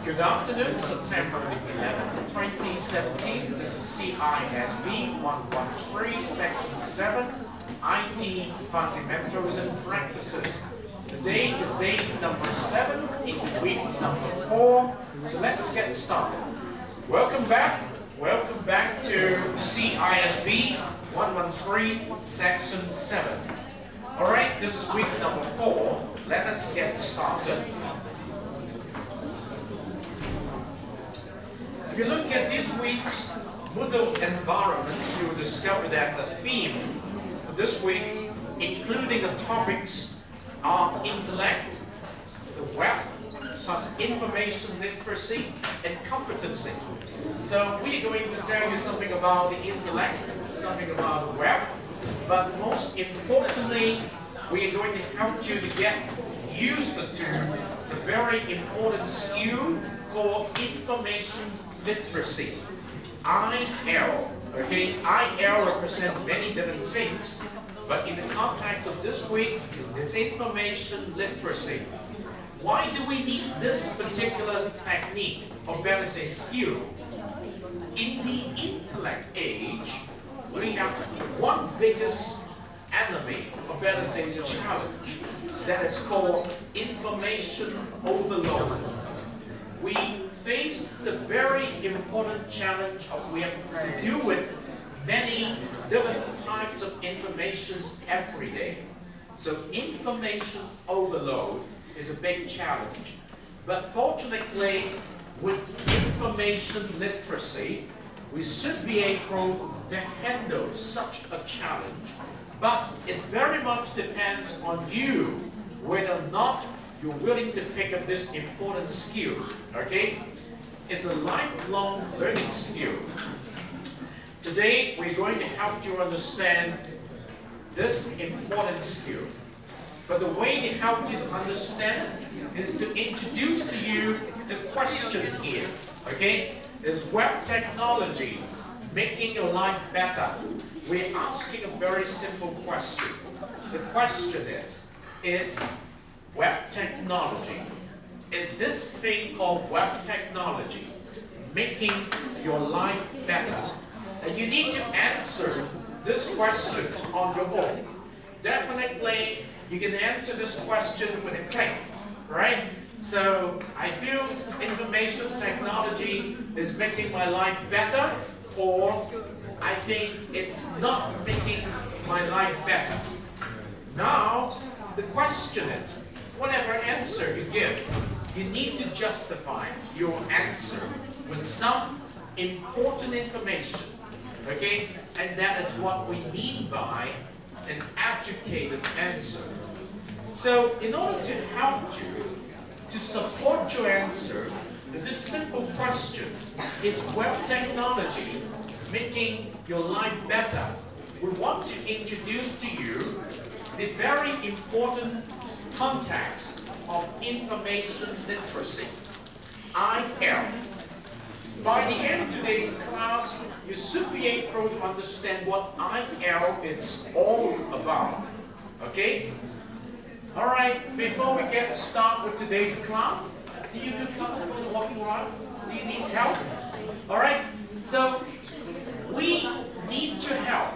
Good afternoon, September 11, 2017. This is CISB 113, Section 7, IT Fundamentals and Practices. Today is day number 7 in week number 4. So let's get started. Welcome back to CISB 113, Section 7. Alright, this is week number 4. Let us get started. If you look at this week's Moodle environment, you will discover that the theme for this week, including the topics, are intellect, the web, plus information literacy and competency. So we're going to tell you something about the intellect, something about the web, but most importantly, we are going to help you to get used to the very important skill called information literacy. IL. Okay, IL represents many different things, but in the context of this week, it's information literacy. Why do we need this particular technique, or better say skill? In the intellect age, we have one biggest enemy, or better say challenge, that is called information overload. We face the very important challenge of we have to deal with many different types of informations every day. So information overload is a big challenge. But fortunately, with information literacy, we should be able to handle such a challenge. But it very much depends on you whether or not you're willing to pick up this important skill, okay? It's a lifelong learning skill. Today, we're going to help you understand this important skill. But the way to help you to understand it is to introduce to you the question here, okay? Is web technology making your life better? We're asking a very simple question. The question is, it's web technology. Is this thing called web technology making your life better? And you need to answer this question on your own. Definitely, you can answer this question with a click, right? So, I feel information technology is making my life better, or I think it's not making my life better. Now, the question is, whatever answer you give, you need to justify your answer with some important information, okay? And that is what we mean by an educated answer. So, in order to help you to support your answer to this simple question, it's web technology making your life better, we want to introduce to you the very important context of information literacy, IL. By the end of today's class, you should be able to understand what IL is all about. Okay? Alright, before we get started with today's class, do you feel comfortable walking around? Do you need help? Alright, so we need your help.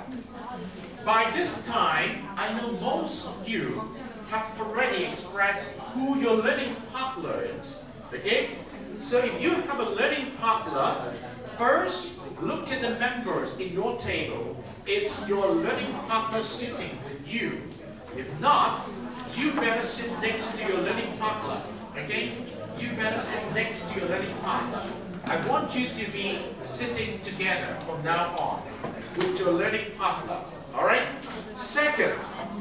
By this time, I know most of you have already expressed who your learning partner is. Okay? So if you have a learning partner, first look at the members in your table. It's your learning partner sitting with you. If not, you better sit next to your learning partner. Okay? You better sit next to your learning partner. I want you to be sitting together from now on with your learning partner. Alright? Second,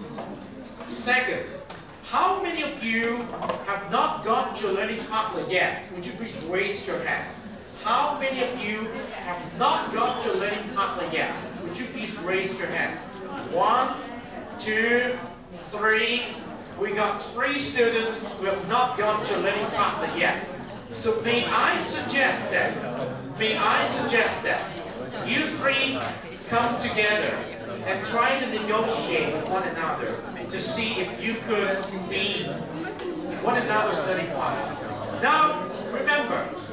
how many of you have not got your learning partner yet? Would you please raise your hand? How many of you have not got your learning partner yet? Would you please raise your hand? 1, 2, 3. We got 3 students who have not got your learning partner yet. So may I suggest that you 3 come together and try to negotiate with one another to see if you could be one another's learning partner. Now, remember,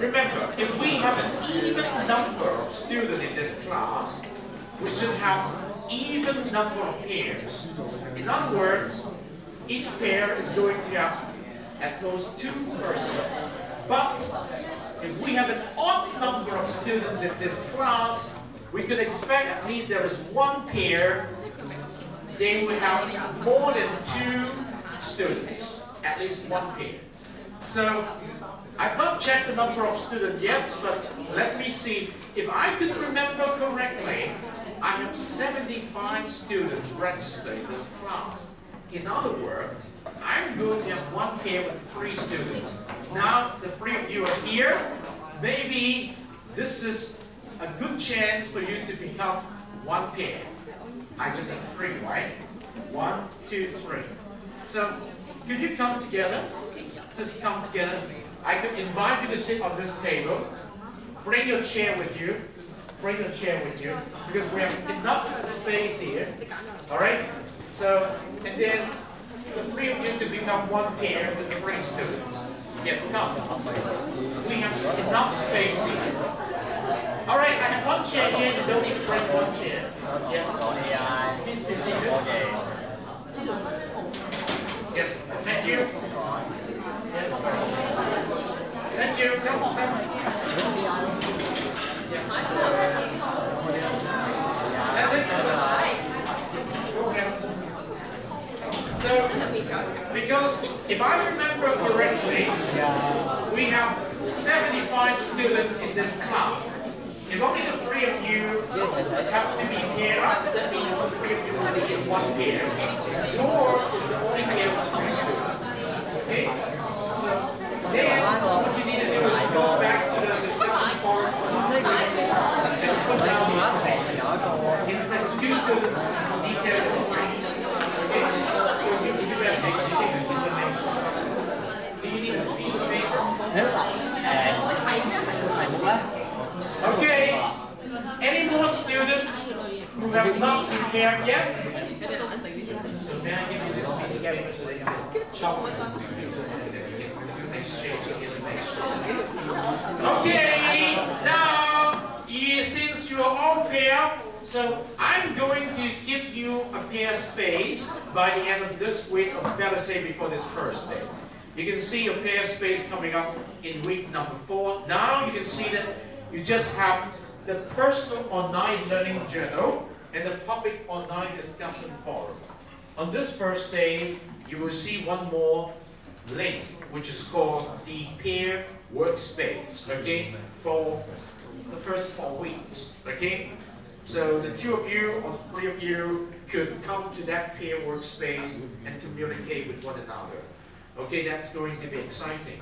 remember, if we have an even number of students in this class, we should have even number of pairs. In other words, each pair is going to have at most 2 persons. But if we have an odd number of students in this class, we could expect at least there is 1 pair. Then we have more than 2 students, at least 1 pair. So I've not checked the number of students yet, but let me see. If I can remember correctly, I have 75 students registered in this class. In other words, I'm going to have 1 pair with 3 students. Now, the 3 of you are here. Maybe this is a good chance for you to become 1 pair. I just have 3, right? 1, 2, 3. So, could you come together? Just come together. I could invite you to sit on this table. Bring your chair with you. Bring your chair with you, because we have enough space here. All right? So, and then the 3 of you could become 1 pair with the 3 students. Yes, come. We have enough space here. All right, I have 1 chair here. You don't need to bring 1 chair. Yes. Please be seated. Yes. Thank you. Yes. Thank you. Come. That's excellent. So, because if I remember correctly, we have 75 students in this class. If only the 3 of you have to be paired up, that means the 3 of you only get 1 pair. Your is the only pair with 3 students. Okay? So, then what you need to do is go back to the discussion forum for last week and put down the questions. Instead of 2 students, detail of 3. Okay? So if you do that next week, just do the next one. Do you need a piece of paper? Okay. Any more students who have not been paired yet? So may I give you this piece of paper so that you can chop it pieces and then you can exchange information. Okay, now since you are all paired, so I'm going to give you a pair space by the end of this week, or better say before this first day. You can see your pair space coming up in week number 4. Now you can see that you just have the personal online learning journal and the public online discussion forum. On this first day, you will see 1 more link, which is called the pair workspace, okay, for the first 4 weeks, okay? So the 2 of you or 3 of you could come to that pair workspace and communicate with one another. Okay, that's going to be exciting.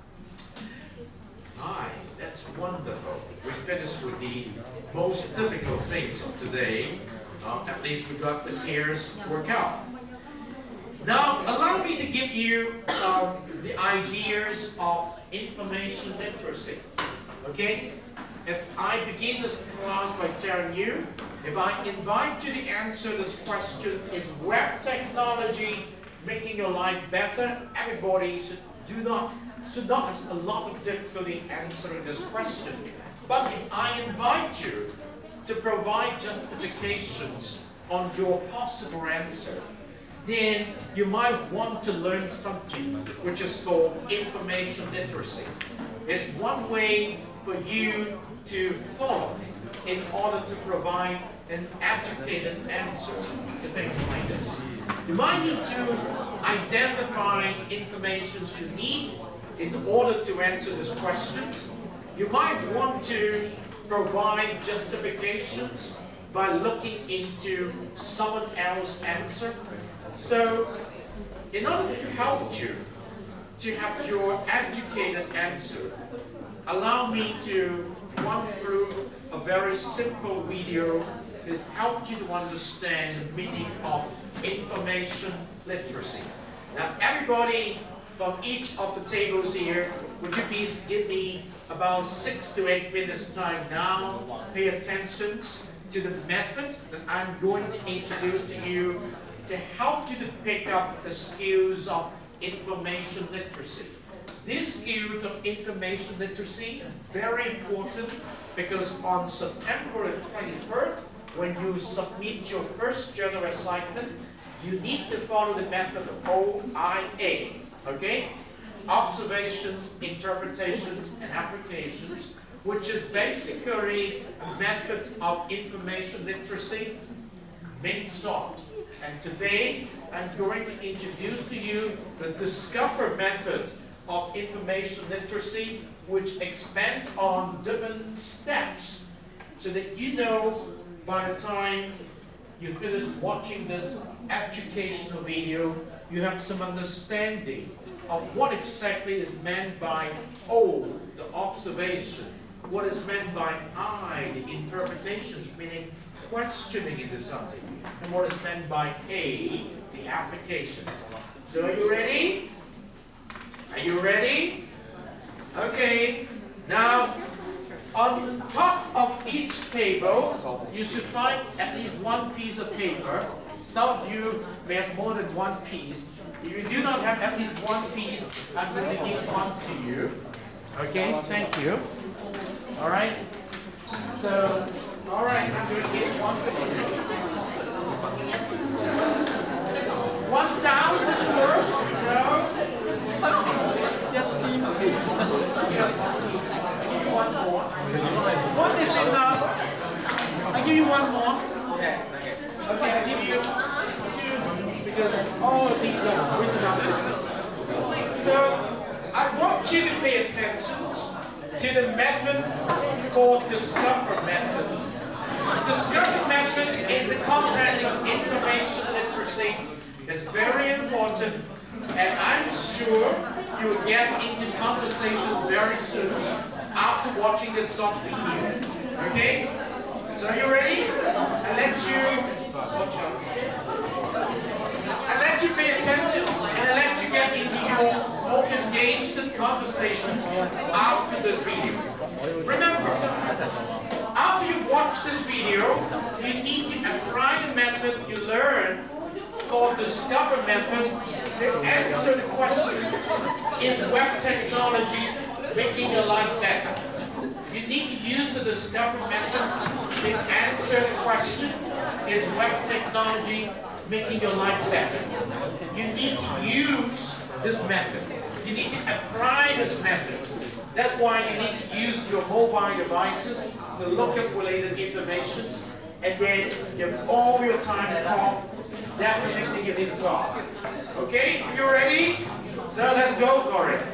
Fine, that's wonderful. We finished with the most difficult things of today. At least we got the pairs worked out. Now, allow me to give you the ideas of information literacy. Okay? I begin this class by telling you, if I invite you to answer this question, is web technology making your life better? Everybody should not have a lot of difficulty answering this question. But if I invite you to provide justifications on your possible answer, then you might want to learn something which is called information literacy. It's one way for you to follow in order to provide an educated answer to things like this. You might need to identify information you need in order to answer this question. You might want to provide justifications by looking into someone else's answer. So, in order to help you to have your educated answer, allow me to run through a very simple video that helps you to understand the meaning of information literacy. Now, everybody from each of the tables here, would you please give me about 6 to 8 minutes time now? Pay attention to the method that I'm going to introduce to you to help you to pick up the skills of information literacy. This skill of information literacy is very important because on September 23rd, when you submit your first journal assignment, you need to follow the method of OIA, okay? Observations, interpretations, and applications, which is basically a method of information literacy, MINT-SOLT. And today, I'm going to introduce to you the Discover method of information literacy, which expands on different steps, so that you know by the time you finish watching this educational video, you have some understanding of what exactly is meant by O, the observation, what is meant by I, the interpretations, meaning questioning into something, and what is meant by A, the applications. So are you ready? Are you ready? Okay. Now, on top of each table, you should find at least one piece of paper. Some of you may have more than one piece. If you do not have at least one piece, I'm going to give one to you. Okay, thank you. All right. So, all right, I'm going to give one to you. 1,000 words? No. One more. One is enough. I give you one more. Okay. Okay, I give you two because all of these are written out. So I want you to pay attention to the method called Discover method. The Discover method in the context of information literacy is very important, and I'm sure you will get into conversations very soon after watching this short video. Okay? So are you ready? I let you pay attention, and I let you get into your more engaged conversations after this video. Remember, after you've watched this video, you need to apply the method you learned called Discover method to answer the question, is web technology making your life better? You need to use the Discover method to answer the question, is web technology making your life better? You need to use this method. You need to apply this method. That's why you need to use your mobile devices to look up related information, and then you have all your time to talk. Definitely you need to talk. Okay, you ready? So let's go for it.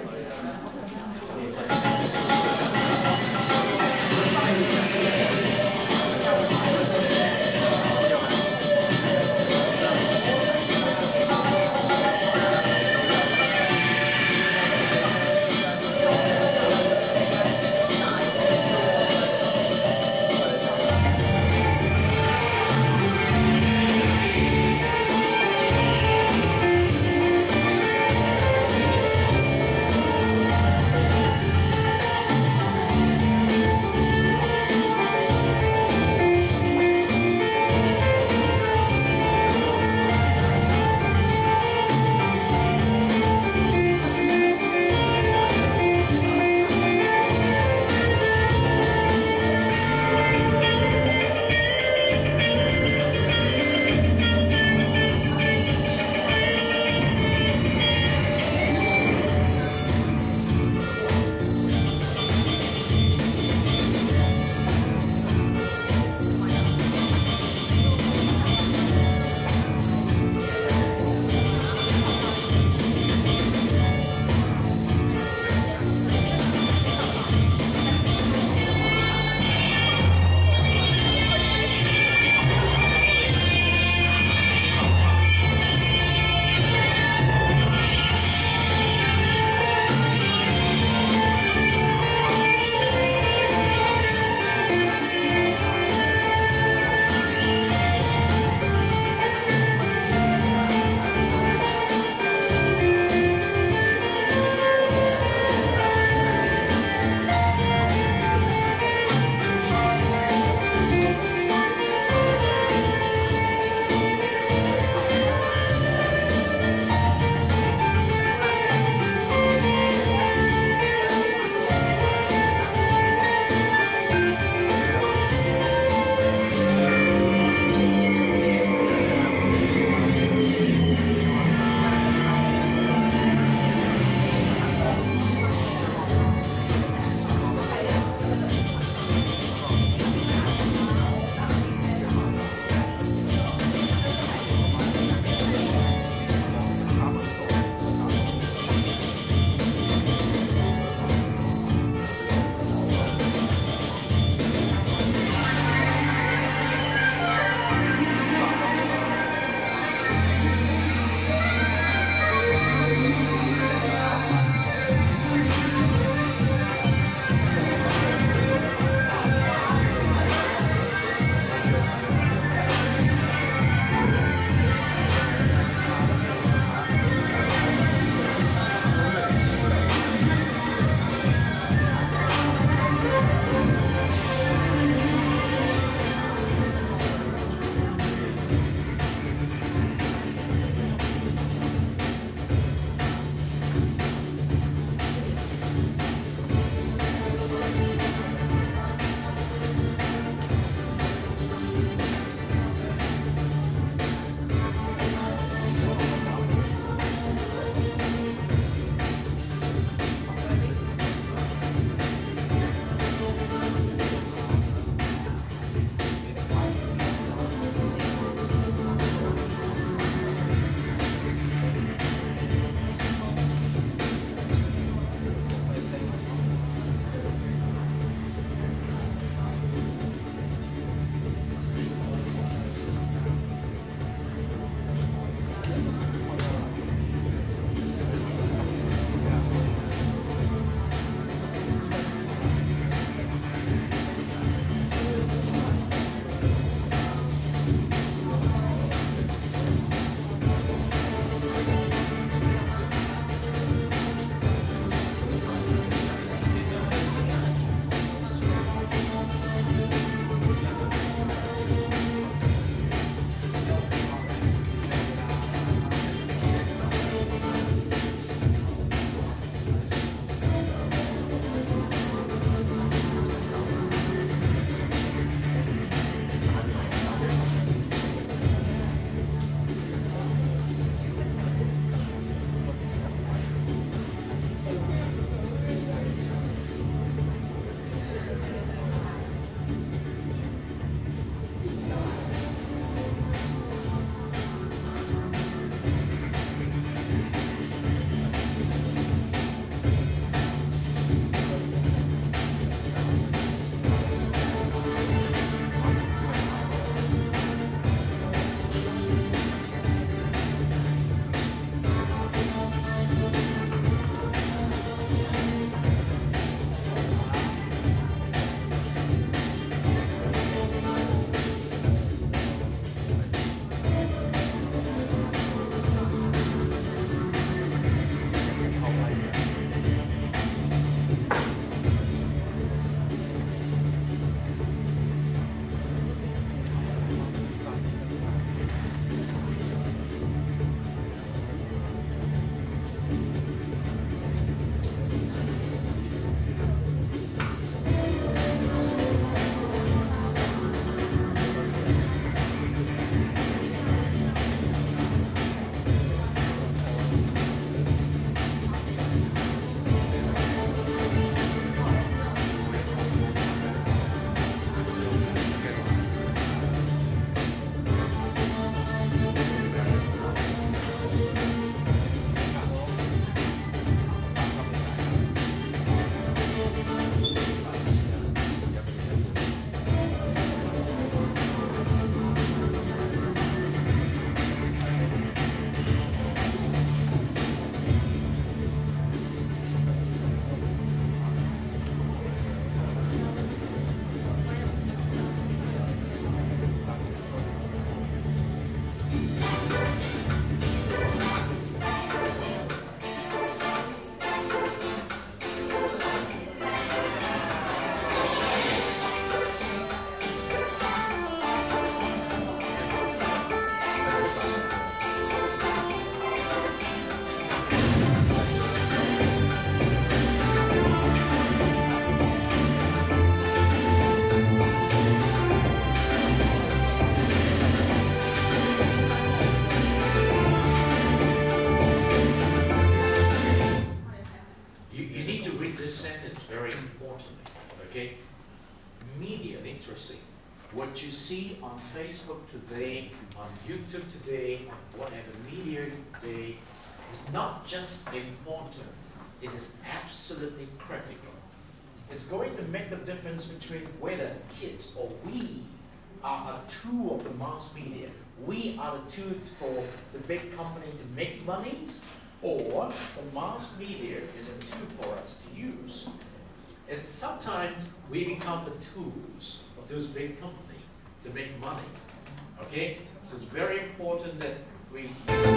this sentence very importantly, okay? Media literacy. What you see on Facebook today, on YouTube today, whatever media today, is not just important, it is absolutely critical. It's going to make the difference between whether kids or we are a tool of the mass media. We are the tool for the big company to make monies, or the mass media is a tool for us to use. And sometimes we become the tools of those big companies to make money. Okay? So it's very important that we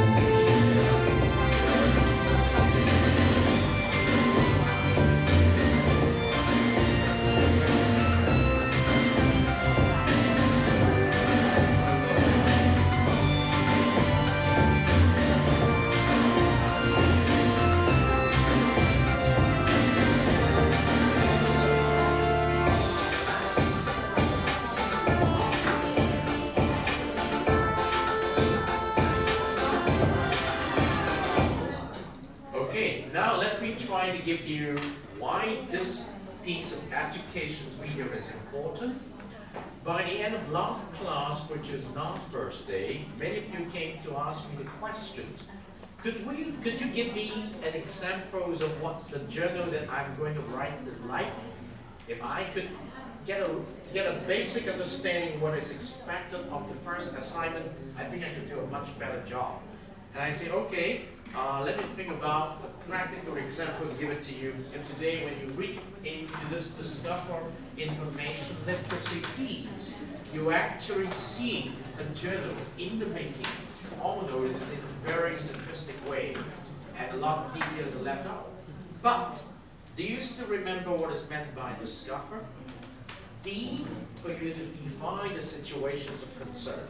try to give you why this piece of education video is important. By the end of last class, which is last birthday, many of you came to ask me the questions. Could you give me an examples of what the journal that I'm going to write is like? If I could get a basic understanding of what is expected of the first assignment, I think I could do a much better job. And I say, okay, let me think about a practical example to give it to you. And today, when you read into this Discover Information Literacy piece, you actually see a journal in the making, although it is in a very simplistic way, and a lot of details are left out. But do you still remember what is meant by discover? D, for you to define the situations of concern.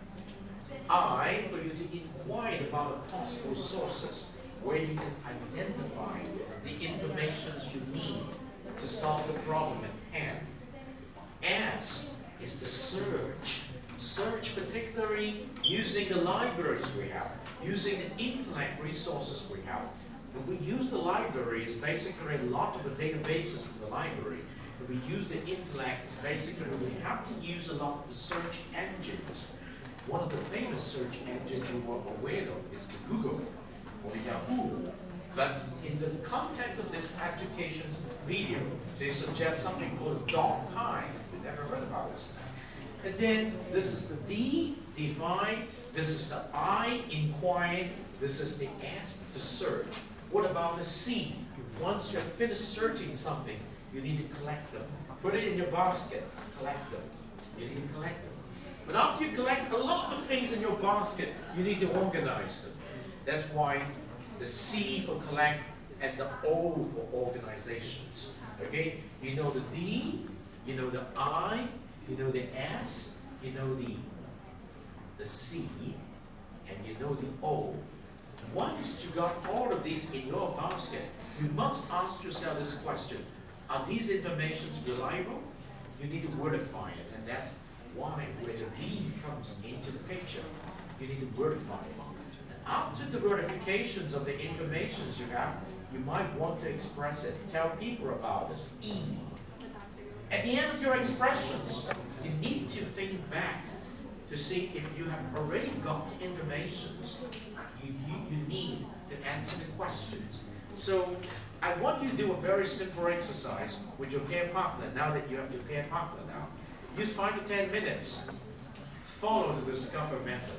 I, for you to inquire about the possible sources where you can identify the information you need to solve the problem at hand. S is the search. Search particularly using the libraries we have, using the intellect resources we have. When we use the libraries, basically a lot of the databases from the library. When we use the intellect, basically we have to use a lot of the search engines. One of the famous search engines you are aware of is the Google or the Yahoo. But in the context of this education video, they suggest something called DocHive. You've never heard about this. And then this is the D, define. This is the I, inquire. This is the S, to search. What about the C? Once you're finished searching something, you need to collect them. Put it in your basket, collect them. You need to collect them. But after you collect a lot of things in your basket, you need to organize them. That's why the C for collect and the O for organizations. Okay? You know the D, you know the I, you know the S, you know the C, and you know the O. Once you got all of these in your basket, you must ask yourself this question. Are these informations reliable? You need to verify it, and that's why where the D comes into the picture. You need to verify it. And after the verifications of the information you have, you might want to express it. Tell people about this. E. At the end of your expressions, you need to think back to see if you have already got the information you need to answer the questions. So I want you to do a very simple exercise with your peer partner, now that you have your peer partner now. Use 5 to 10 minutes. Follow the Discover method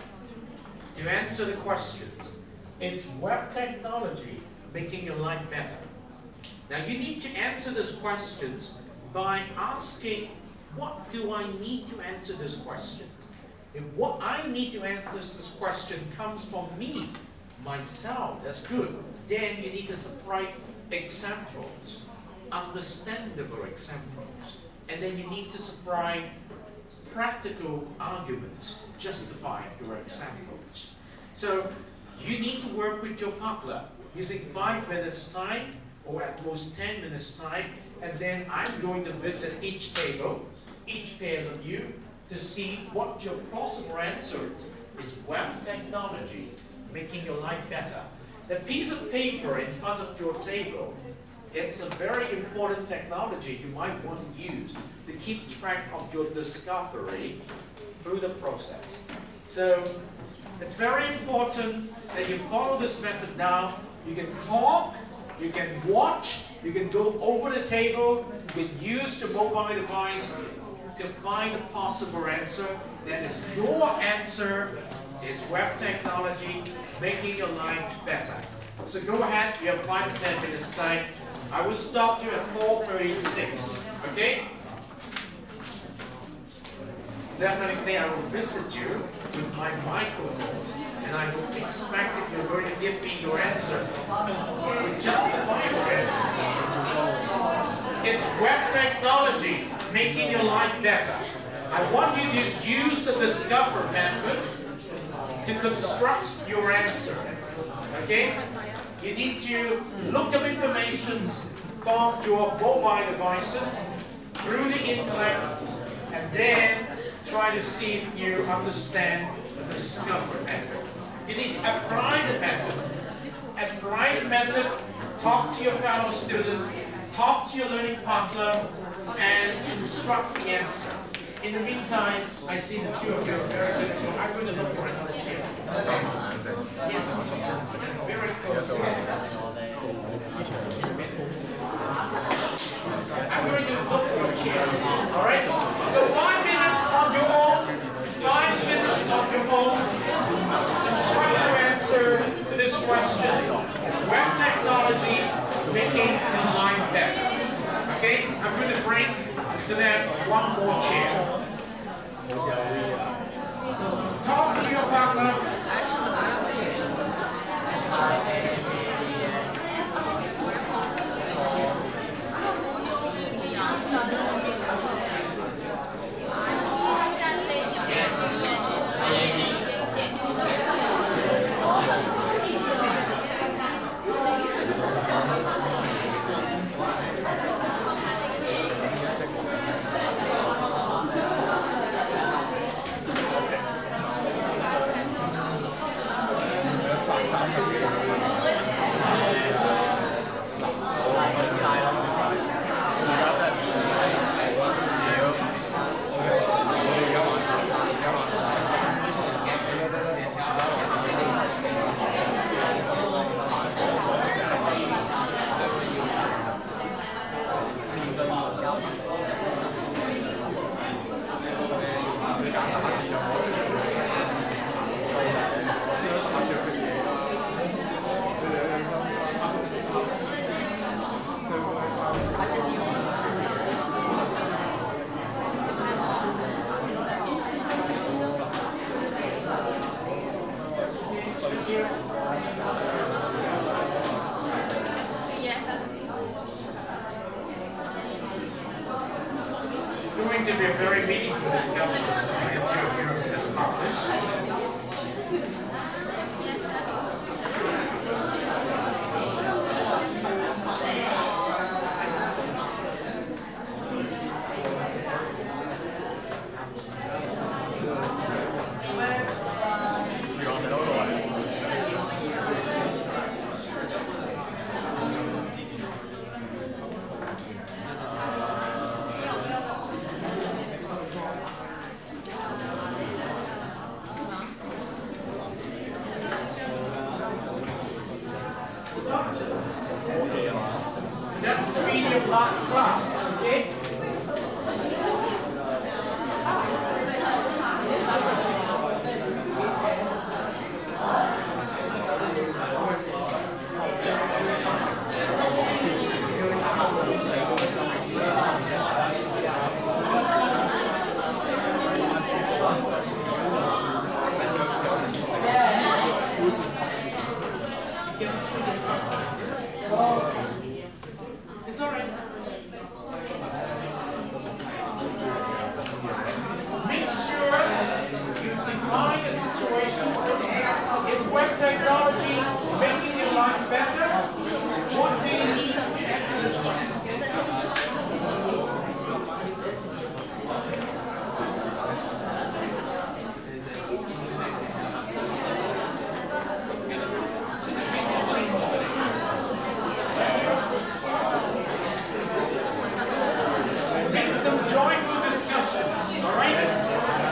to answer the questions. It's web technology making your life better. Now you need to answer these questions by asking, what do I need to answer this question? If what I need to answer this question comes from me, myself, that's good. Then you need to supply examples, understandable examples. And then you need to supply practical arguments, justify your examples. So you need to work with your partner using 5 minutes time or at most 10 minutes time, and then I'm going to visit each table, each pairs of you, to see what your possible answer is web technology making your life better. The piece of paper in front of your table it's a very important technology you might want to use to keep track of your discovery through the process. So it's very important that you follow this method now. You can talk, you can watch, you can go over the table, you can use the mobile device to find a possible answer. That is your answer, is web technology making your life better. So go ahead, you have 5 to 10 minutes time. I will stop you at 4:36, okay? Definitely I will visit you with my microphone, and I will expect that you're going to give me your answer with justifiable answers. It's web technology making your life better. I want you to use the discover method to construct your answer, okay? You need to look up information from your mobile devices through the internet, and then try to see if you understand the discover method. You need to apply the method. Apply the method, talk to your fellow students, talk to your learning partner, and construct the answer. In the meantime, I see the two of you are very good. I'm going to look for another chair. Yes, very close. I'm going to look for a chair. All right? So 5 minutes on your own. 5 minutes on your own. Construct your answer to this question. Is web technology making your life better? Okay? I'm going to bring to them one more chair. Talk to your partner. It's going to be a very meaningful discussion between the two of you as partners. That's the meaning of last class, okay? It's all right. Make sure you define the situation. Is web technology making your life better? What do you need to answer this question? some joyful discussions, all right?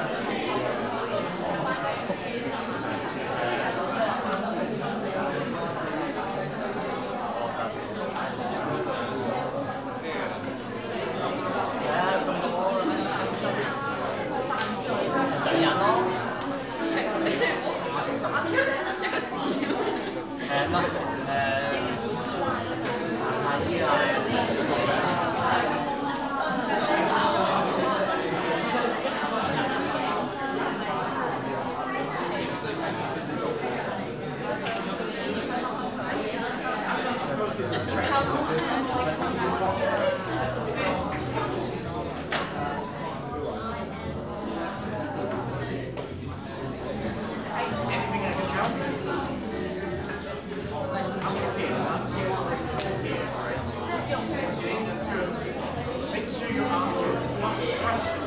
Make sure you ask your questions.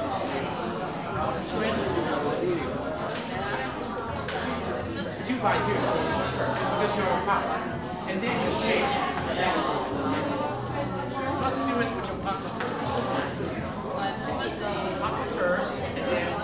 Two by two, because you're apart. And then you shake. Let's do it with your partner first. Partner first, and then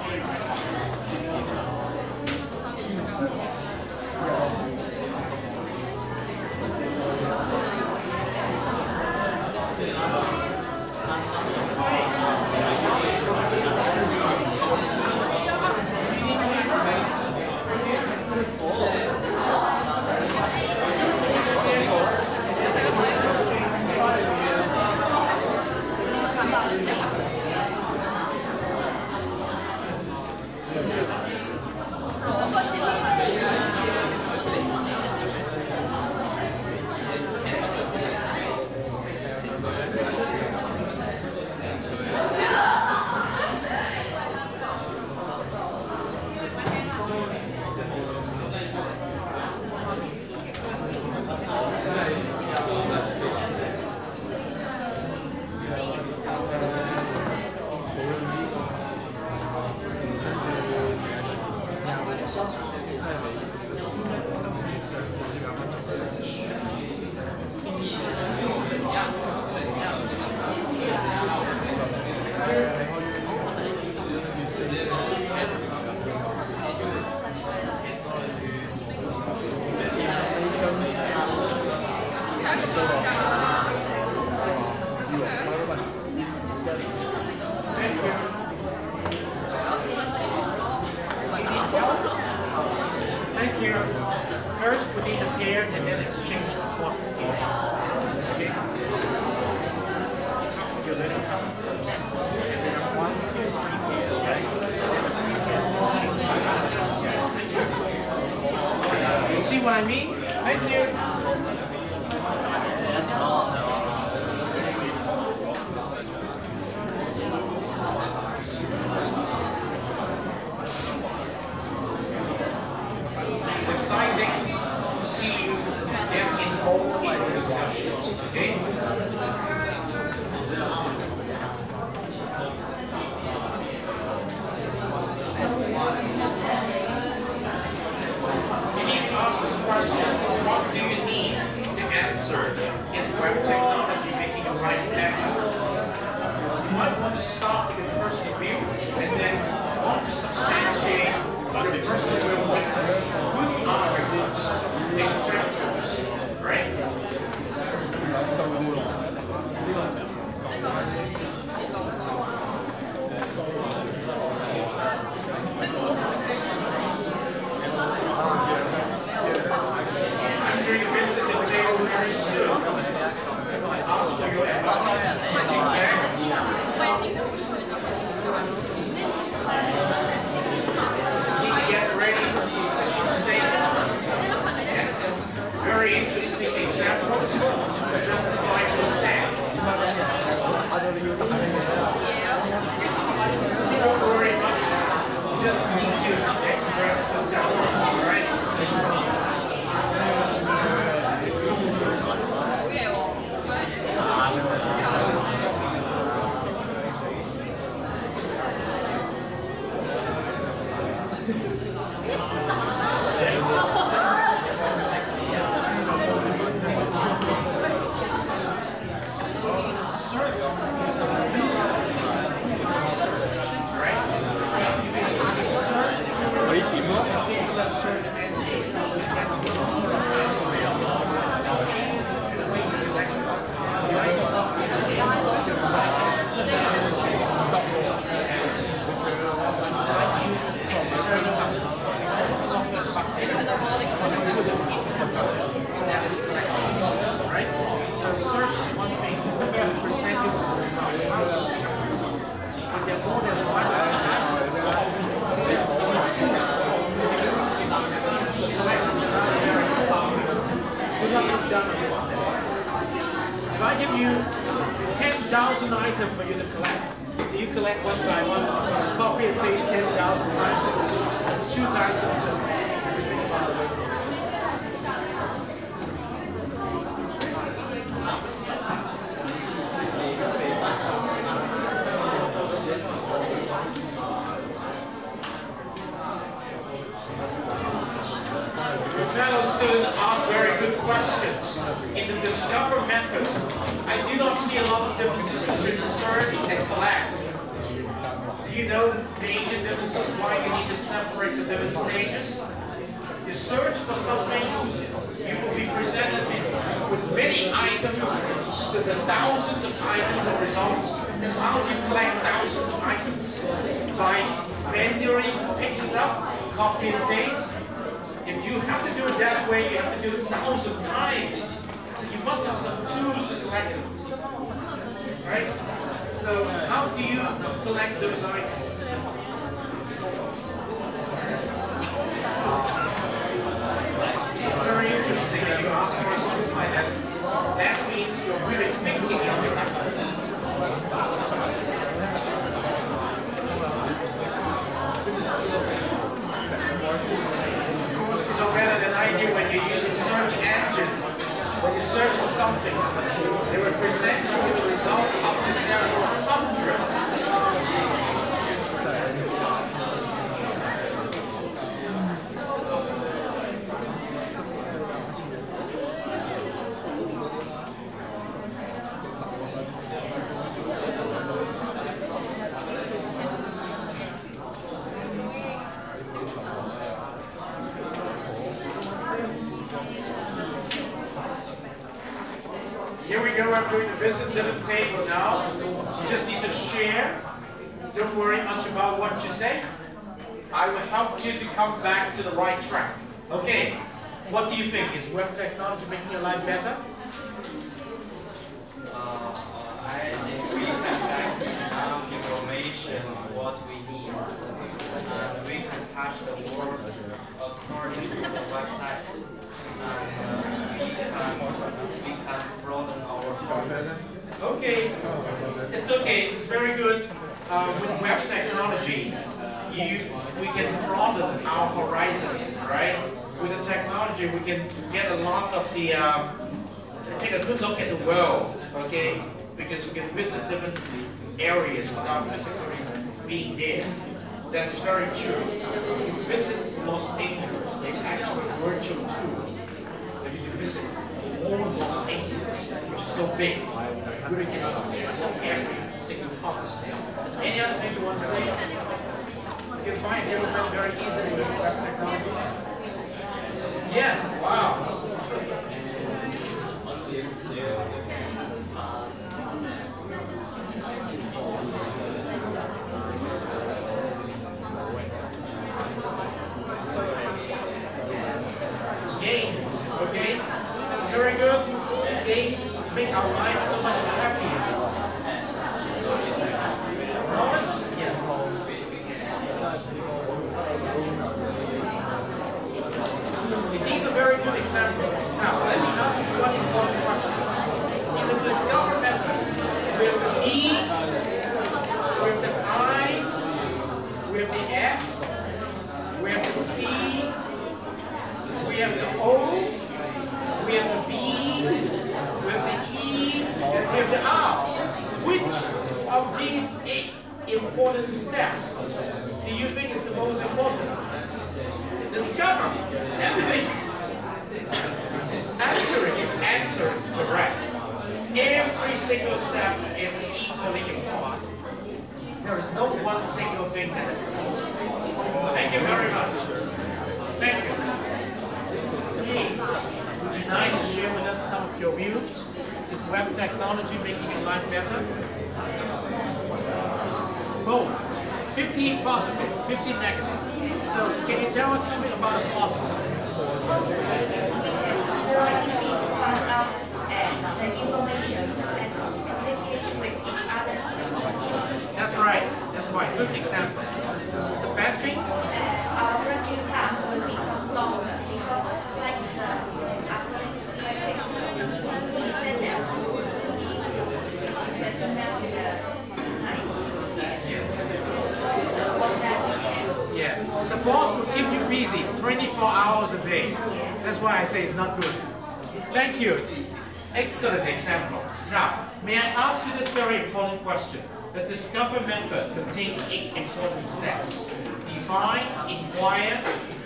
thank you. First, we need a pair and then exchange across the pairs. Okay? Talk with your little tongue first. And then 1, 2, 3 pairs, right? Yes, thank you. You see what I mean? Thank you. It's exciting to see you get involved in the discussions, okay? You need to ask this question, what do you need to answer? Is web technology making your life better? You might want to start with your personal view and then want to substantiate your personal view with good arguments, examples, right? I'm going to visit the table very soon. Ask for your advice, feedback. Get ready some position statements and some very interesting examples to justify your stand. Don't worry much, you just need to express yourself, alright? Search. 10,000 items for you to collect. Do you collect one by one, copy and paste 10,000 times? It's 2 times consuming. Fellow student asked very good questions. In the discover method, I do not see a lot of differences between search and collect. Do you know the major differences why you need to separate the different stages? You search for something, you will be presented with many items, to the thousands of items of results. And how do you collect thousands of items? By manually picking up, copy and paste. If you have to do it that way, you have to do it 1,000 times. So you must have some tools to collect them. Right? So how do you collect those items? It's very interesting that you ask questions like this. That means you're really thinking of it. No better than I do when you're using search engine. When you search for something, they will present you with a result up to several hundreds. Here we go, I'm going to visit the table now. You just need to share. Don't worry much about what you say. I will help you to come back to the right track. Okay, what do you think? Is web technology making your life better? I think we can get enough information what we need. And we can patch the world according to the website. And we can broaden our scope. Okay, it's okay, it's very good. With web technology, we can broaden our horizons, right? With the technology, we can get a lot of the, take a good look at the world, okay? Because we can visit different areas without physically being there. That's very true. You visit Los Angeles, they actually have a virtual tour. You can visit all Los Angeles, which is so big. You really can look at every single part. Any other thing you want to say? You can find everything very easily with web technology. Yes, wow. Games, okay? That's very good. Games make our life so much happier. Knowledge? Yes. These are very good examples. Now, let me ask you one important question. In the discover method, we have the E, we have the I, we have the S, we have the C, we have the O, we have the V, we have the E, and we have the R. Which of these 8 important steps do you think is the most important? Discover everything. Answering is answers correct. Every single step is equally important. There is no one single thing that is the most. Thank you very much. Thank you. Hey, would you like to share with us some of your views? Is web technology making your life better? Both. 15 positive, 15 negative. So can you tell us something about a positive? Very easy to find out the information and communicate with each other easy. That's right. That's right. Good example. The bad thing? Our working time will become longer because like the according to the message, when we send them, we receive the email steps. The boss will keep you busy 24 hours a day. That's why I say it's not good. Thank you. Excellent example. Now, may I ask you this very important question? The Discover method contains 8 important steps. Define, inquire,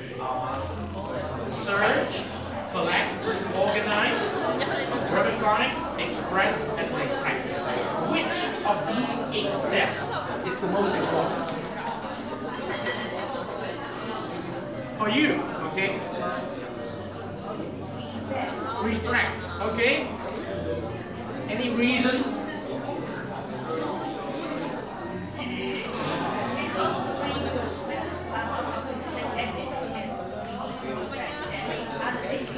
search, collect, organize, verify, express, and reflect. Which of these 8 steps is the most important? For you, okay? Reflect, okay? Any reason? Because reinforcement constant effort and reflect and make other things.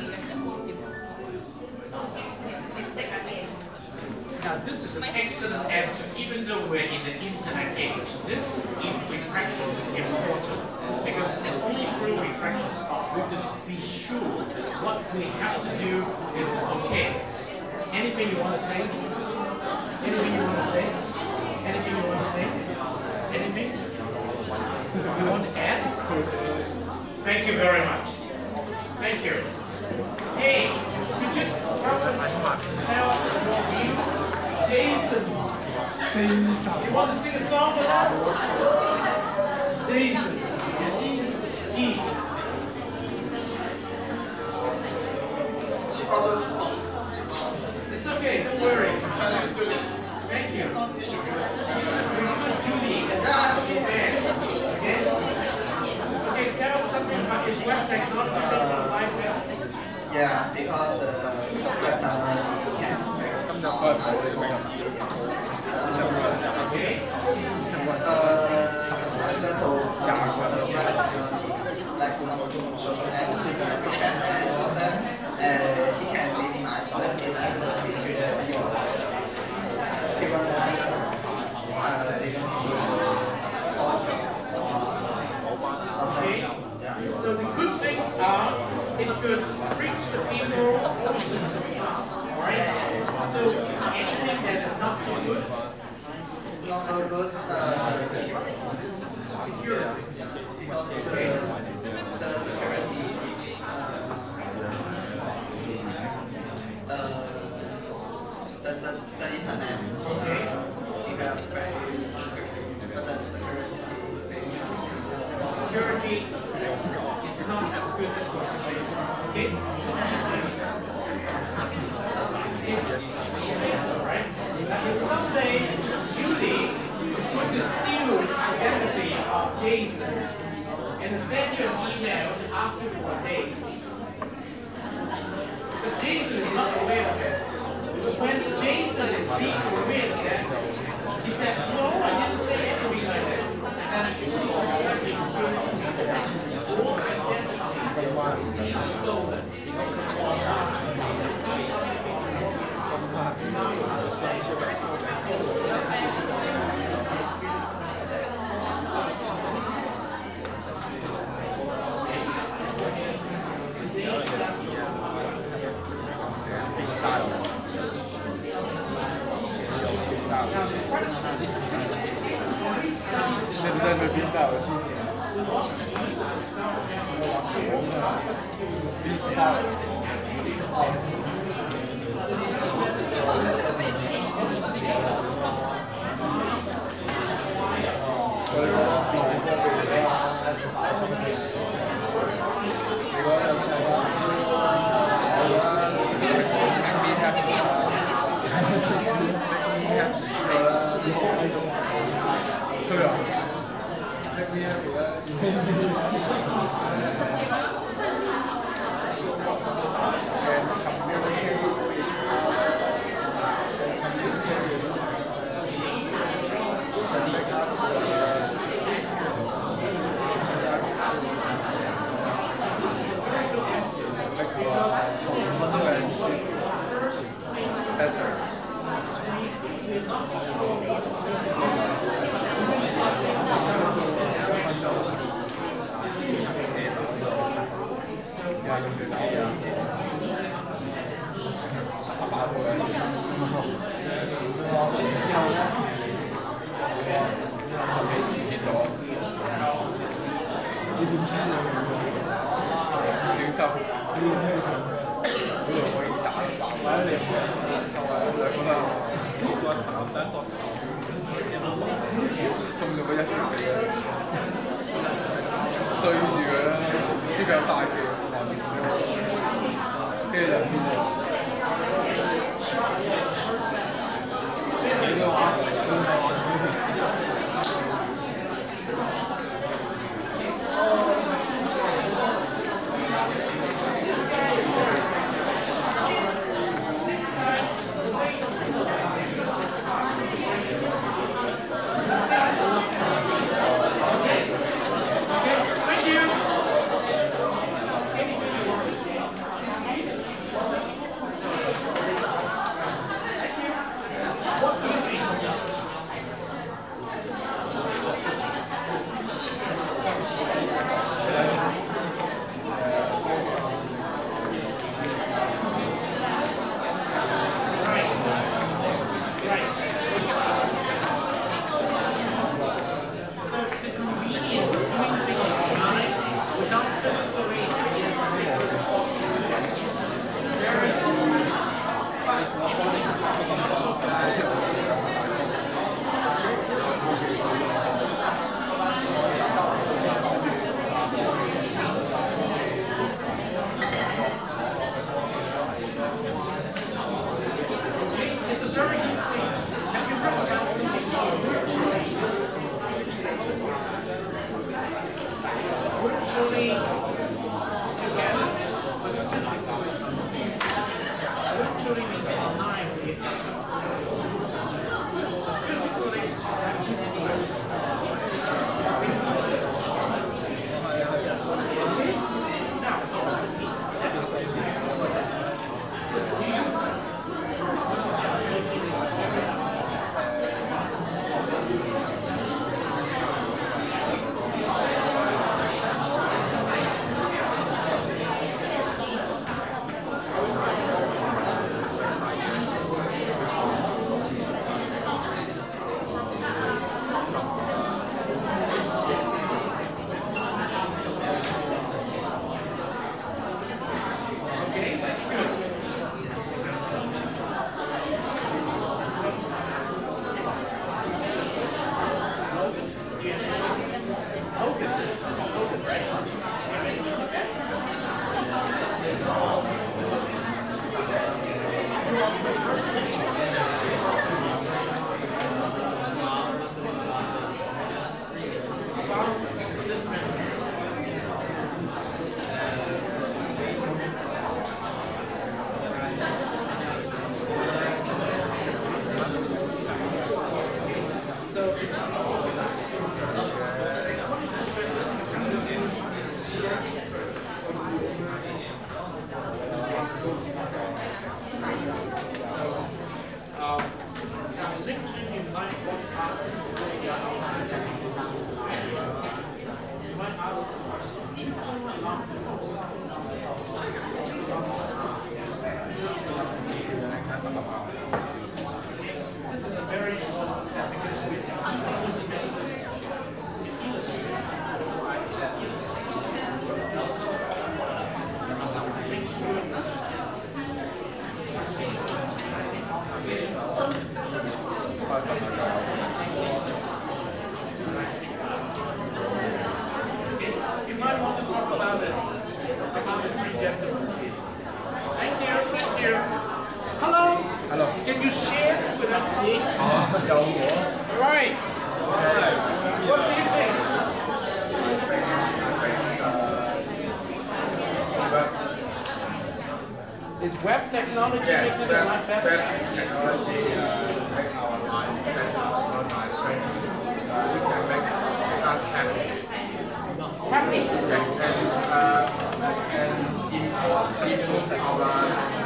Mistake again. Now this is an excellent answer, even though we're in the internet age. This, if reflection is important, because it's only through reflections we can be sure what we have to do is okay. Anything you want to say? Anything you want to say? Anything you want to say? Anything? You want to add? Thank you very much. Thank you. Hey, could you tell your views? Jason. You want to sing a song with us? Jason. Ease. It's okay, don't worry. Thank you. You should recruit Julie as a band. Okay? Okay, tell us something about his web technology that you like better. Yeah, because the web technology can Okay? for example, the web technology, like some social network, chats and WhatsApp, he can minimize all of this and stick to the people just they don't Okay? So the good things are it could reach the people closer to you. Alright? So anything that is not so good, not so good security. because the security the internet Okay? developed but the security Security is not as good as what you think. Okay? It's alright. If someday Julie is going to steal the identity of Jason and send you an email to ask you for a date, but Jason is not aware of it. When Jason is being aware of that, he said, no, I didn't say it to me like this. And then the experience is your identity is stolen. 送咗個1條俾佢，追住佢啦，即係佢有大嘅，跟住就先咗。 Is web technology making it a lot better? Web technology make our lives better because I think we can make us happy. Happy? Yes, and improve our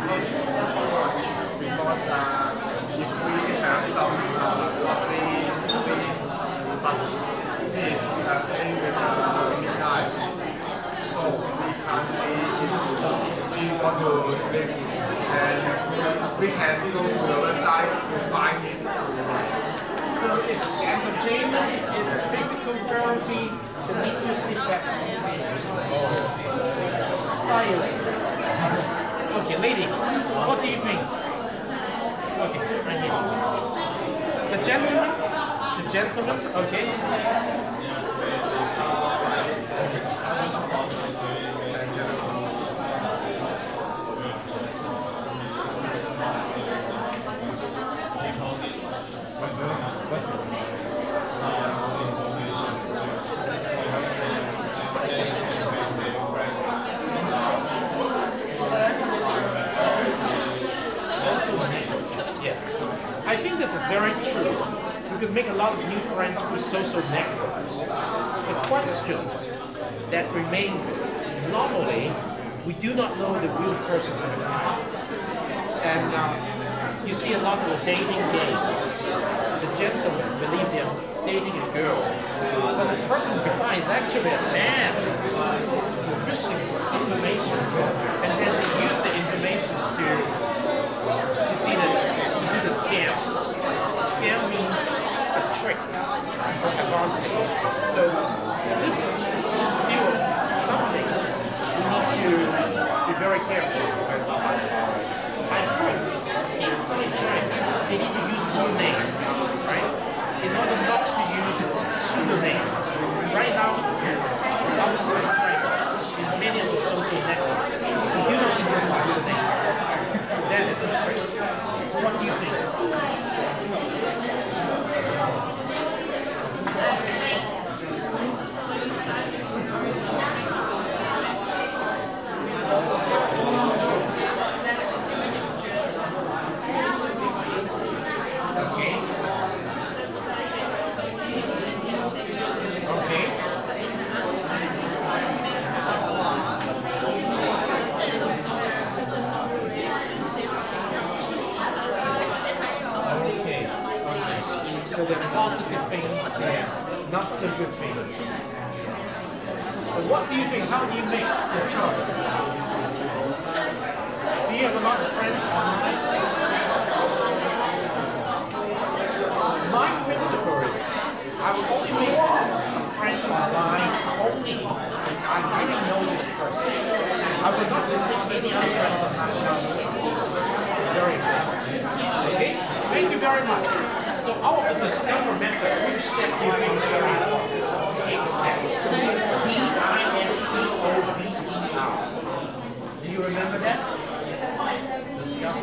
because if we have some lottery but this paying with midnight, so we can't see if we want to sleep, and we can go to the website to find it. So it's entertainment, it's physical therapy, the need to sleep better. Silent. Okay, lady, what do you think? Okay, right here. The gentleman? The gentleman? Okay. Yes. I think this is very true. You can make a lot of new friends through social networks. The question that remains is, normally, we do not know the real person's behind. And you see a lot of the dating games. The gentlemen believe they're dating a girl, but the person behind is actually a man fishing for information, and then they use the information to do the scam. Scam means a trick or advantage. So this is still something we need to be very careful about. I heard inside China they need to use one name, right? In order not to use pseudonyms. Right now, outside China, in many of the social networks, you don't need to use real name. So that is the trick. So what do you think? So there are positive things there, not so good things. So what do you think? How do you make the choice? Do you have a lot of friends online? My principle is I will only make a friend online only if I really know this person. I will not just make any other friends online. It's very important. Okay? Thank you very much. So our discover method, which step do you think is very important? 8 steps. DISCOVER. Do you remember that? Discover.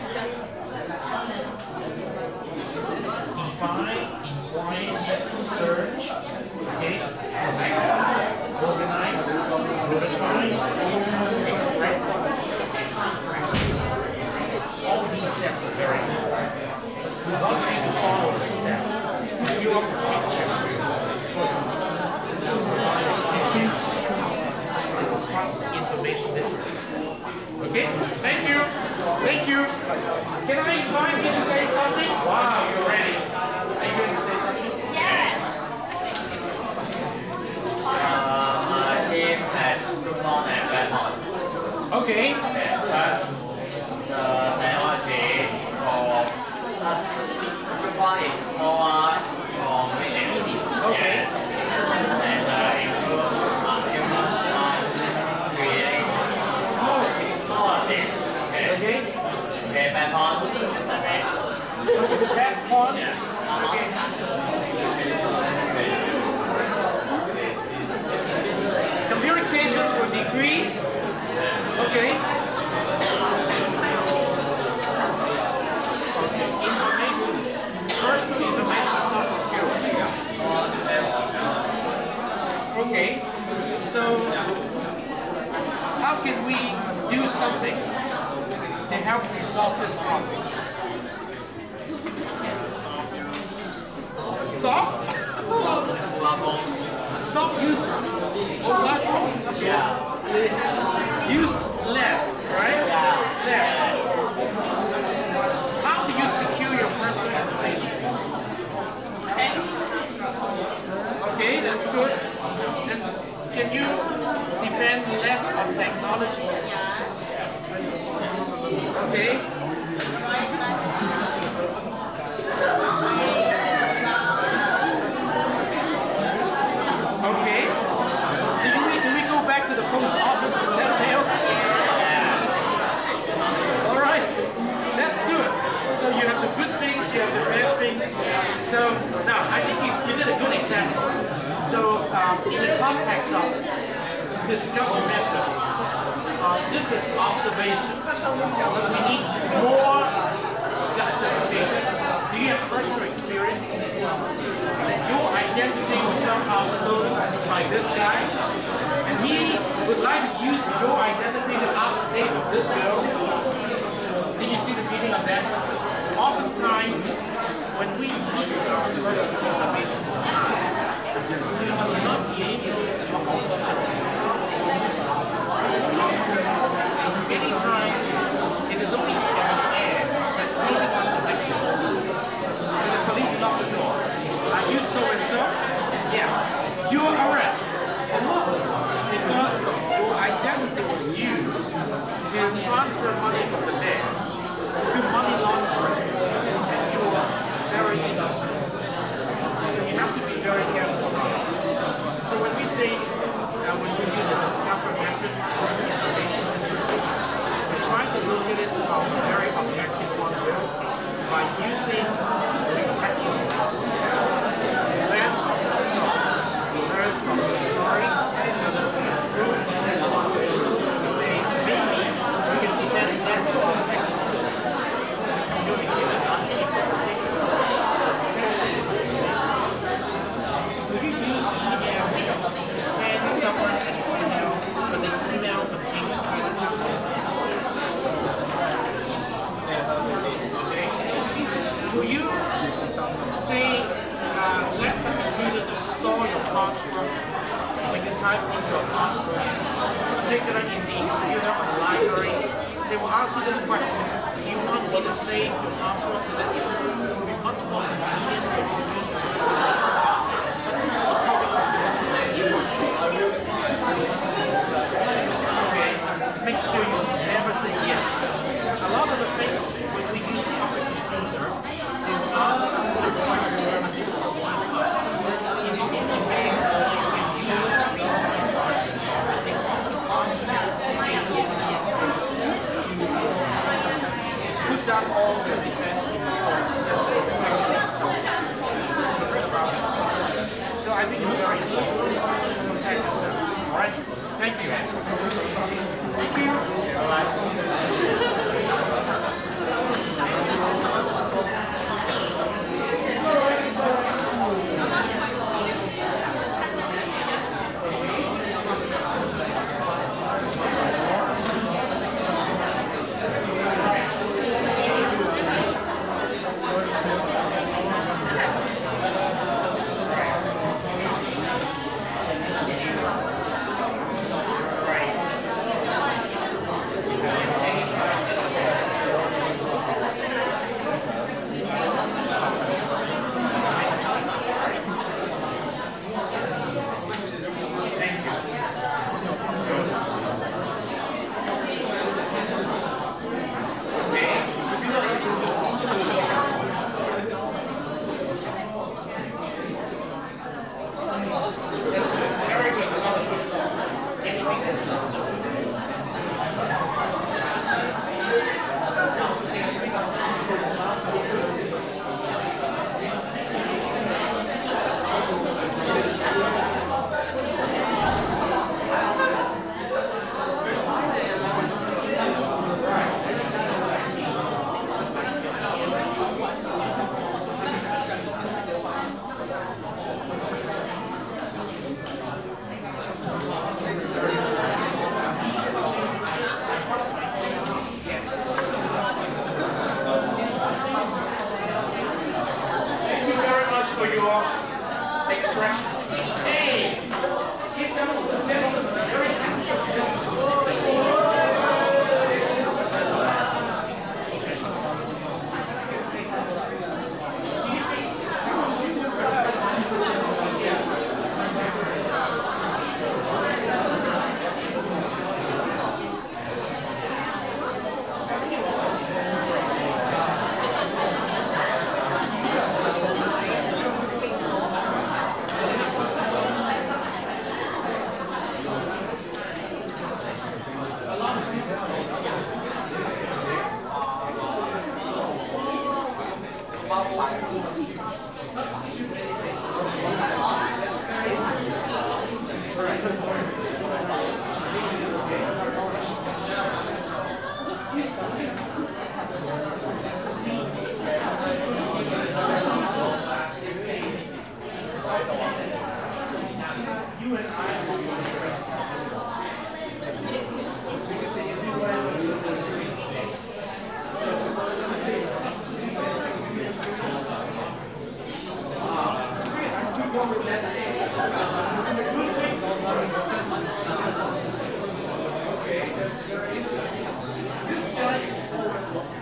Define, inquire, search, okay? Organize, notify, express. All these steps are very important. We want you to follow the step to build up a picture for this is part of the information literacy step. Okay? Thank you. Thank you. Can I invite you to say something? Wow, you're ready. Are you going to say something? Yes. My team has Groupon and Webmont. Okay. First, the technology for Groupon is more convenient. Okay. Yes. And improve humans on creating quality. Okay. Okay, Webmont. The back points. Communications will decrease. Okay. Informations. Personal information is not secure. Okay. So how can we do something to help resolve this problem? Stop? Stop using mobile phone? Yeah. Use less, right? Less. How do you secure your personal information? Okay, that's good. Then can you depend less on technology? Okay. Okay. Do we go back to the post office to send mail? All right. That's good. So you have the good things, you have the bad things. So now I think you did a good example. So in the context of discovery method, this is observation. But we need more justification. Do you have personal experience that your identity was somehow stolen by this guy, and he would like to use your identity to ask a date with this girl? Did you see the meaning of that? Oftentimes, when we meet our personal information, we will not be able to so many times, it is only air that really got the victims. When the police knock the door, are you so-and-so? Yes. You are arrested. Because your identity was used to transfer money from the dead, to money laundering, and you are very innocent. So you have to be very careful. So when we say, when we do the discovery method of information literacy, we're trying to look at it from a very objective point of view by using reflections. Learn from the story. Learn from the story so that we improve from that point of view. We say, maybe we can see that less context to communicate on any particular sensitive information. Do you use email to send someone an email, but the email contains credit card details? Okay. Will you say, let the computer to store your password when you type in your password, particularly in the computer or the library? They will ask you this question: do you want me to save your password so that it will be much more convenient for you to use the police? But this is a public okay, make sure you never say yes. A lot of the things when we use the public computer, they will ask us some questions in email or you can use the public card. They often ask you to say yes. Put down all the defense in the phone and say so I think it's very important to protect yourself. All right? Thank you. Thank you. All right. you and I will be because they do what I want to do. So let me say something. Chris, we go with that thing. Okay, that's very interesting. This guy is forward looking.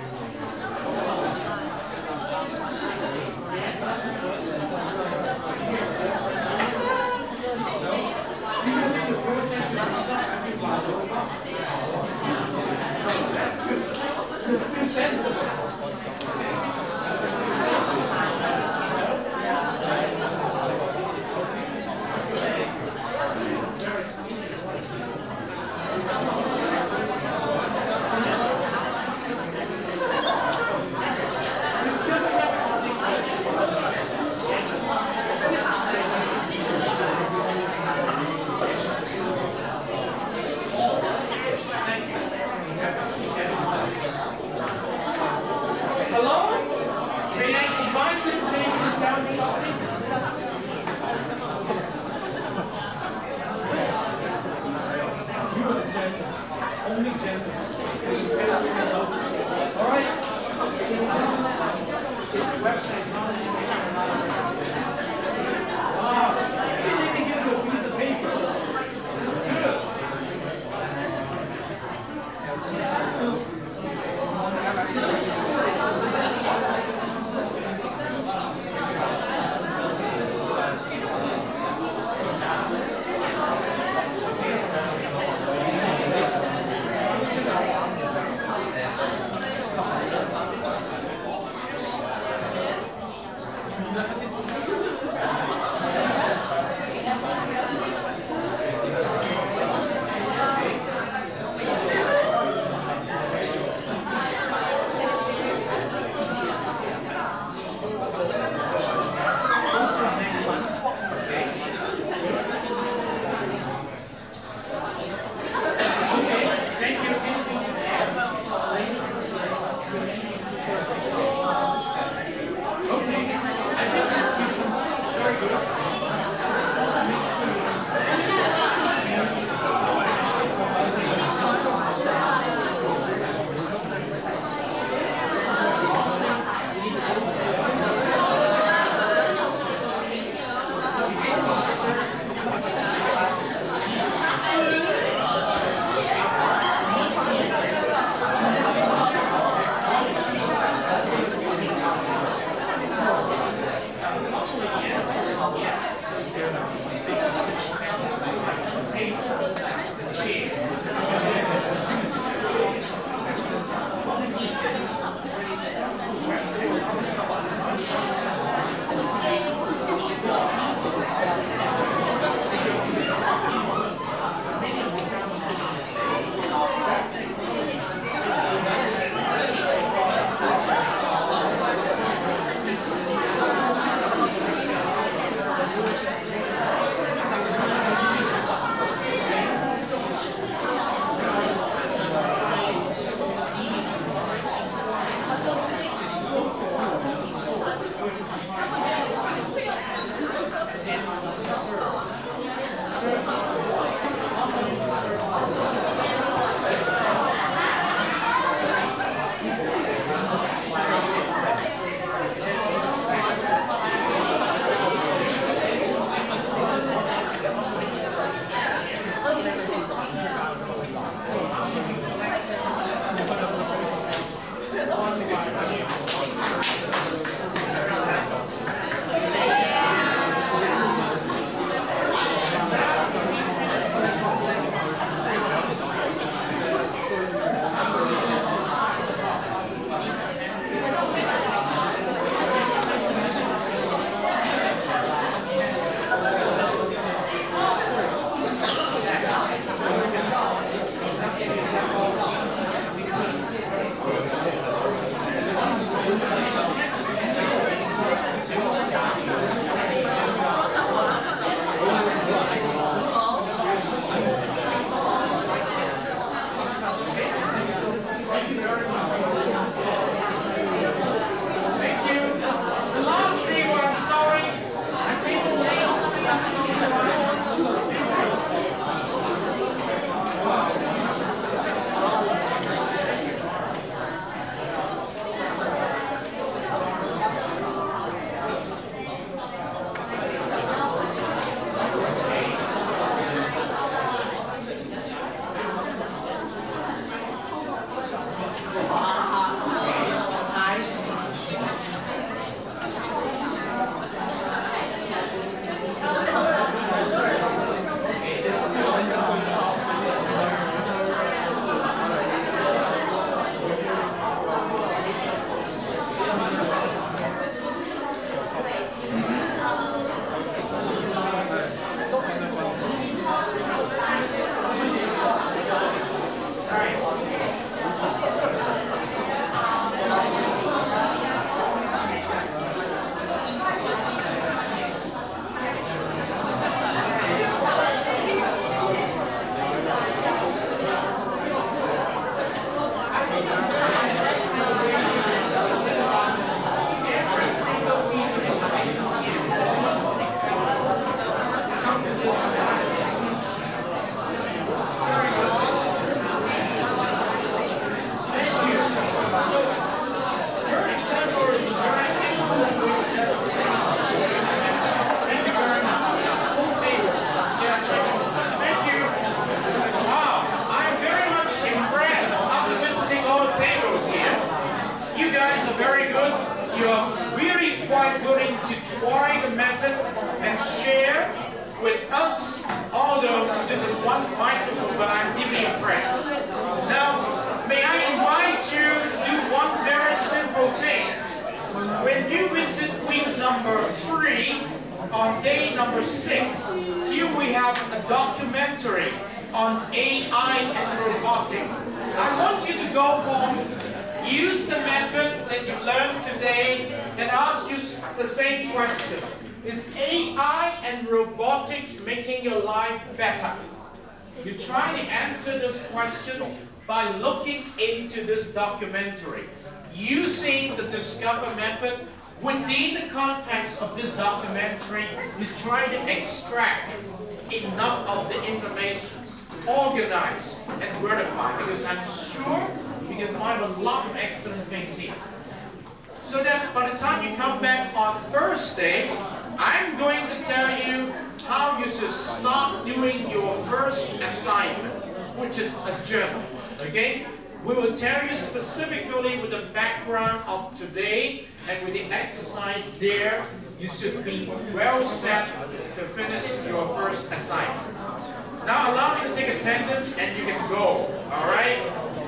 That's good. It's too sensible. Hello? May I invite this lady to tell me something? You are a gentleman. Only gentleman. So you cannot say no. Alright? It's web technology. Wow. I didn't even give you a piece of paper. That's good. Yeah. the method and share with us, although just in one microphone, but I'm deeply impressed. Now, may I invite you to do one very simple thing. When you visit week number 3, on day number 6, here we have a documentary on AI and robotics. I want you to go home, use the method that you learned today, and ask you the same question. Is AI and robotics making your life better? You try to answer this question by looking into this documentary. Using the Discover method, within the context of this documentary, you try to extract enough of the information, organize and verify, because I'm sure you can find a lot of excellent things here. So that by the time you come back on Thursday, I'm going to tell you how you should start doing your first assignment, which is a journal. Okay? We will tell you specifically with the background of today and with the exercise there, you should be well set to finish your first assignment. Now allow me to take attendance and you can go. Alright?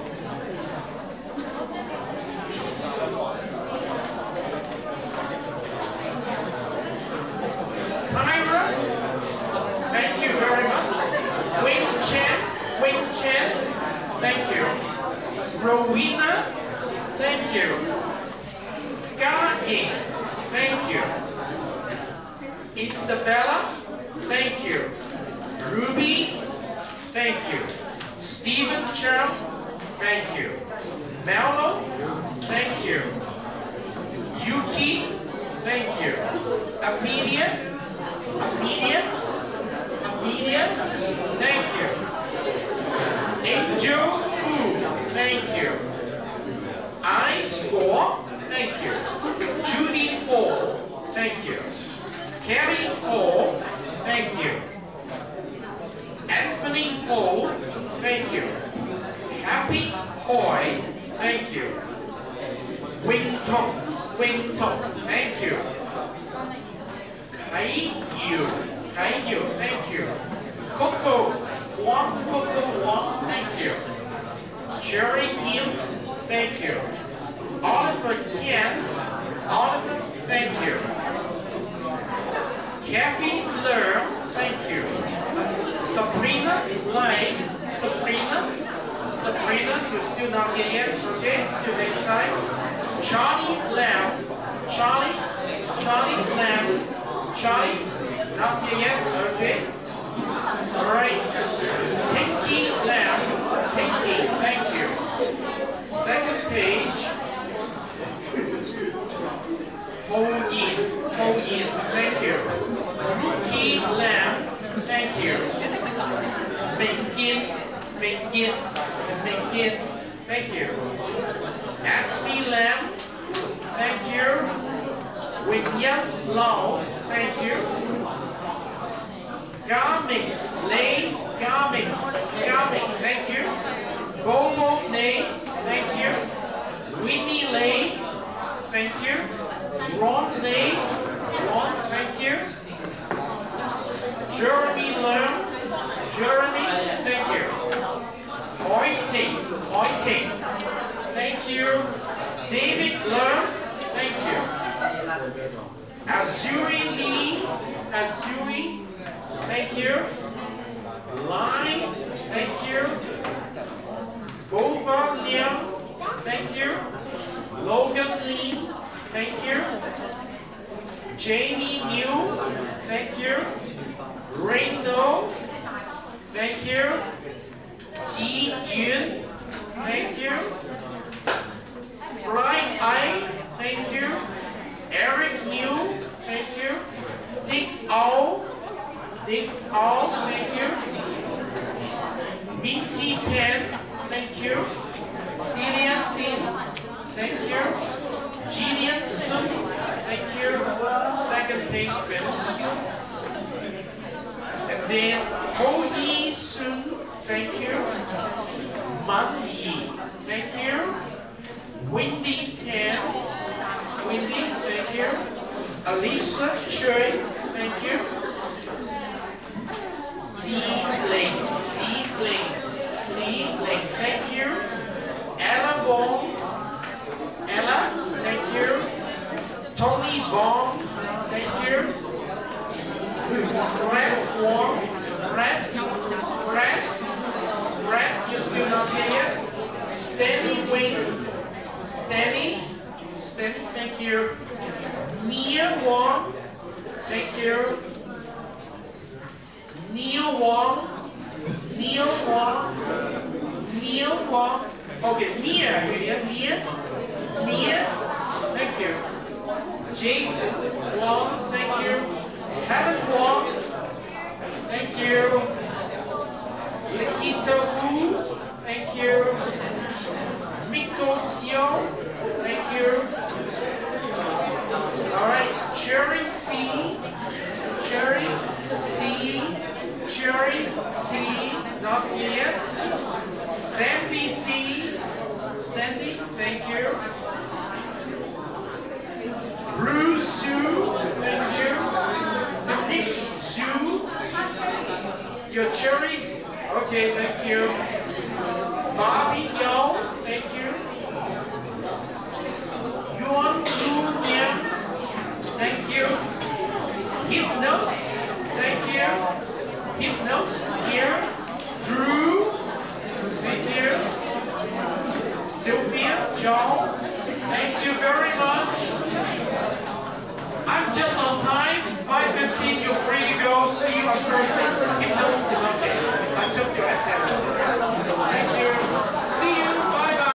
Tyra, thank you very much. Wing Chen, thank you. Rowena, thank you. Ga-Ying, thank you. Isabella, thank you. Ruby, thank you. Stephen Chow, thank you. Mello, thank you. Yuki, thank you. Amelia, thank you. Angel Fu, thank you. I Score, thank you. Judy Hall, thank you. Carrie Hall, thank you. Anthony Hall, thank you. Happy Hoy, thank you. Wing Tong, thank you. Kai Yu, thank you. Coco Wong, thank you. Cherry Im, thank you. Oliver Tian, thank you. Kathy Ler, thank you. Sabrina Lai, Sabrina, you're still not here yet, okay? See you next time. Charlie Lam, not here yet, okay? Alright. Pinky Lam, thank you. Second page. Ho Yin, thank you. Ruki Lam, thank you. Mingin, thank you. Aspi Lam, thank you. William Lau, thank you. Garming, thank you. Bobo Nay, thank you. Winnie Lay, thank you. Ron, thank you. Jeremy Leung, thank you. Hoiting, thank you. David Leung, thank you. Azuri Lee, thank you. Lai, thank you. Gova Liang, thank you. Logan Lee, thank you. Jamie New, thank you. Rainbow, thank you. Ji Yun, thank you. Bright Eye, thank you. Eric New, thank you. Dick Au, thank you. Minty Pen, thank you. Celia Sin, thank you. Jillian Sun, thank you. Second page finish. And then Ho Yi Sun, thank you. Man Yi, thank you. Windy Tan, thank you. Alisa Choi, thank you. Ziling, thank you. Ella Vaughn, Ella, thank you. Tony Vaughn, thank you. Fred Wong, Fred, you're still not here yet. Stanley Wing, Stanley, thank you. Nia Wong, thank you. Neil Wong. Okay, Nia, you hear? Nia, thank you. Jason Wong, thank you. Helen Wong, thank you. Nikita Wu, thank you. Miko Sio, thank you. Alright, Cherry C, not yet. Sandy C, thank you. Bruce Su, thank you. Nick Su, your Cherry, okay, thank you. Bobby Yo, thank you. Yuan Lu Nian, thank you. Hypnos, thank you. Hypnos here. Drew, thank you. Sylvia, John, thank you very much. I'm just on time. 5:15, you're free to go. See you on Thursday.